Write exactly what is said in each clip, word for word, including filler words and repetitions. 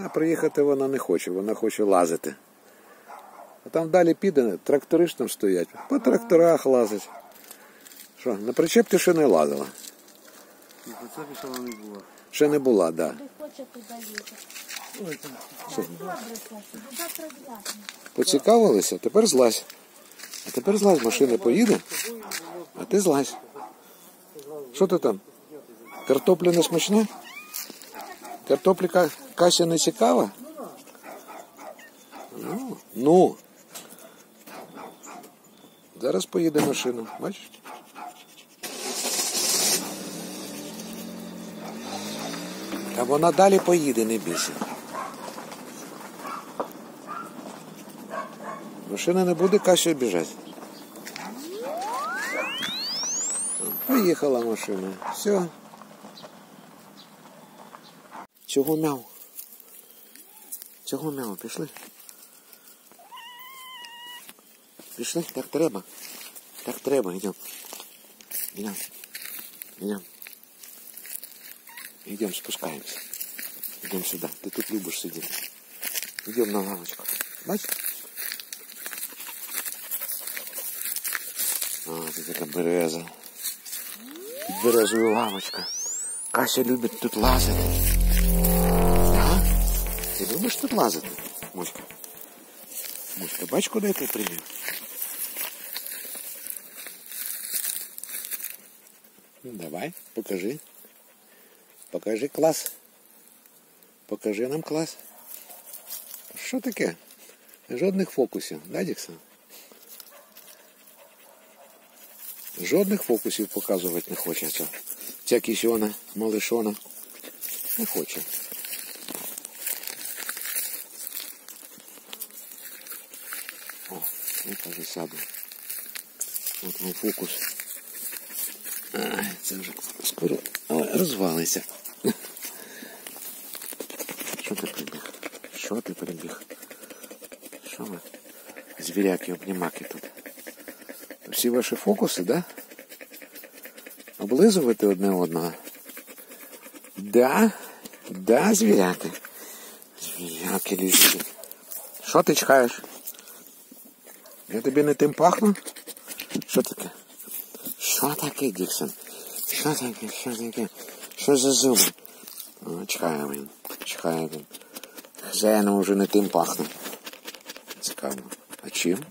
А приїхати вона не хоче, вона хоче лазити. А там далі піде, тракторист там стоять, по тракторах лазить. Що, на причеп ти ще не лазила? На прицепі ще вона не була. Ще не була, так. Да. Поцікавилися, тепер злазь. А тепер злазь, машина поїде, а ти злазь. Що ти там? Картопля не смачна? Картопля кася не цікава? Ну, ну. Зараз поїде машина, бачиш? А вона далі поїде, не бійся. Машина не буде Касю обіжати. Поїхала машина. Все. Чого мяу? Чого мяу? Пішли? Пішли? Так треба. Так треба. Йдемо. Йдемо. Йдемо. Йдемо, спускаємося. Йдемо сюди. Ти тут любиш сидіти. Йдемо на лавочку. Бачиш? О, це така береза. Під березою лавочка. Кася любить тут лазити. Ага? Ти любиш тут лазити, Муська? Муська, бач, куди ти привів? Давай, покажи. Покажи клас. Покажи нам клас. Що таке? Жодних фокусів, да, Діксон? Жодних фокусів показувати не хоче. Ця, ця кісьона, малишона. Не хоче. О, я кажу, сяду. От мій фокус. Ай, це вже скоро розвалиться. Що ти прибіг? Що ти прибіг? Що ви? Звіряки, обнімаки тут. Всі ваші фокуси, да? Облизувати одне одного? Да? Да, звіряки? Звіряки лежать. Що ти чхаєш? Я тобі не тим пахну? Що таке? Що таке, Діксон? Що таке? Що таке? Що за зуби? О, чхає він. Чхає він. Хазяїном вже не тим пахне. Цікаво. А чим?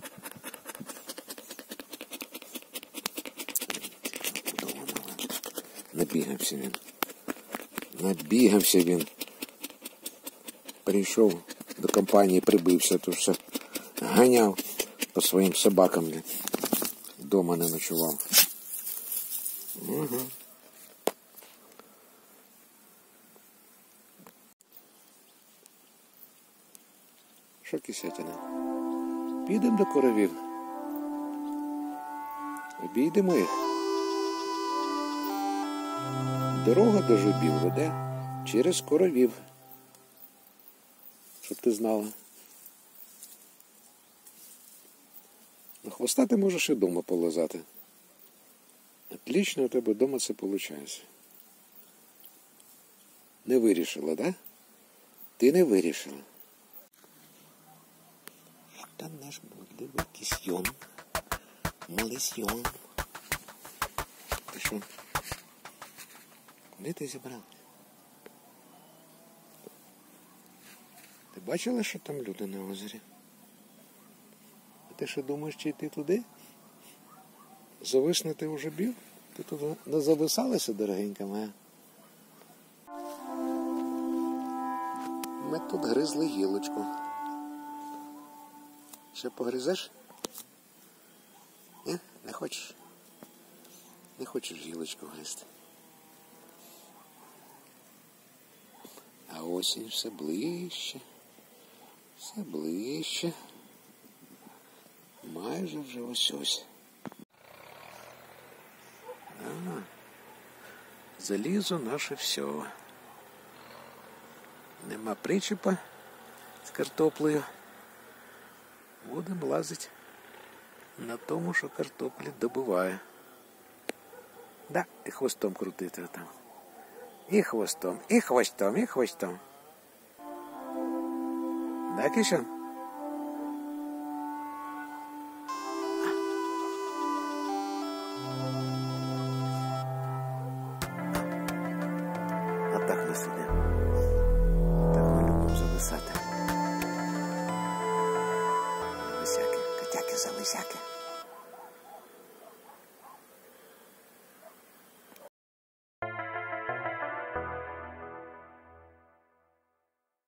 Набігався він. Набігався він. Прийшов до компанії, прибився, то все ганяв по своїм собакам. Дома не ночував. Угу. Що, кисятина? Підемо до коровів. Обійдемо їх. Дорога до жубів веде через коровів. Щоб ти знала. На хвоста ти можеш і вдома полазати. Отлично у тебе вдома це виходить. Не вирішила, да? Ти не вирішила. Там наш блудливий кисьйон. Малисьйон. Ти що? Куди ти зібралась? Ти бачила, що там люди на озері? А ти що думаєш, чи йти туди? Зависнути вже бів? Ти туди не зависалася, дорогенька моя? Ми тут гризли гілочку. Ще погризеш? Ні? Не хочеш? Не хочеш гілочку гризти? А осінь все ближче, все ближче. Майже вже ось ось. Ага. Залізо наше все. Нема причепа з картоплею. Будемо лазити на тому, що картоплі добуває. Да, і хвостом крутити там. І хвостом, і хвостом, і хвостом. Дай кишен. А так ми сидимо. Так ми любимо зависати. Зависяки, котяки зависяки.